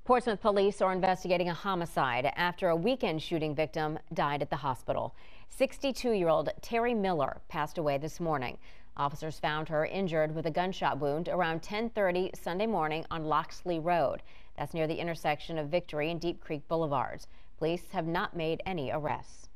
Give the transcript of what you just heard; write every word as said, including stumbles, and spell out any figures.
Portsmouth police are investigating a homicide after a weekend shooting victim died at the hospital. sixty-two-year-old Terry Miller passed away this morning. Officers found her injured with a gunshot wound around ten thirty Sunday morning on Loxley Road. That's near the intersection of Victory and Deep Creek Boulevards. Police have not made any arrests.